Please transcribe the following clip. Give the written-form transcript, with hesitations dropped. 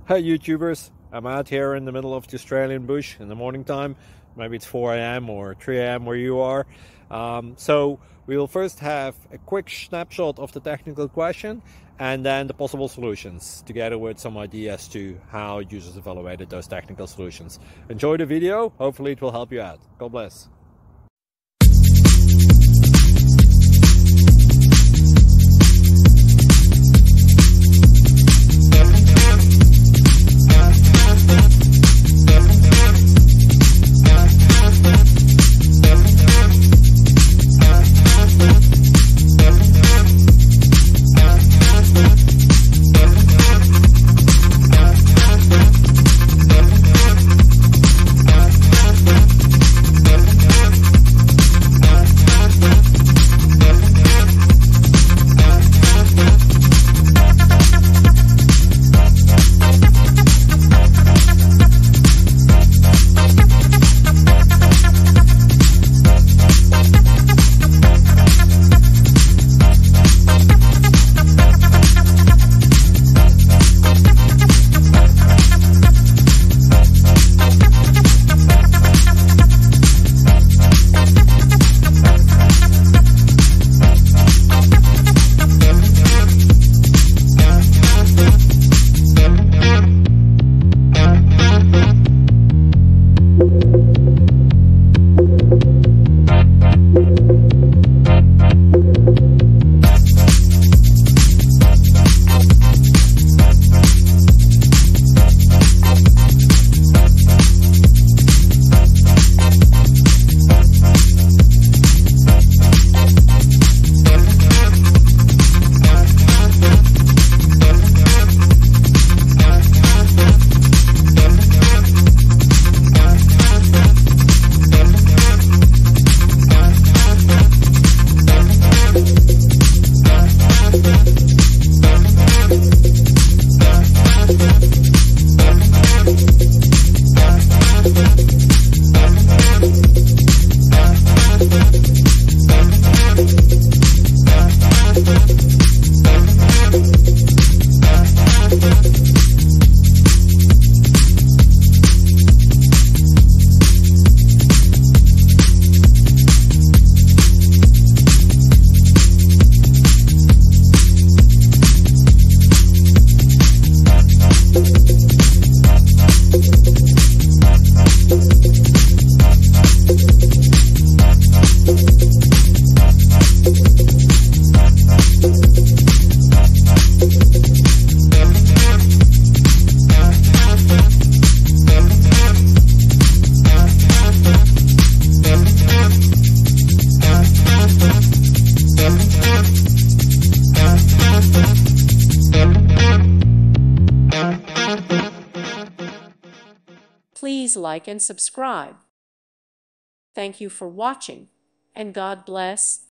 Hey YouTubers, I'm out here in the middle of the Australian bush in the morning time. Maybe it's 4 a.m. or 3 a.m. where you are. So we'll first have a quick snapshot of the technical question and then the possible solutions, together with some ideas to how users evaluated those technical solutions. Enjoy the video, hopefully it will help you out. God bless. Please like and subscribe. Thank you for watching, and God bless.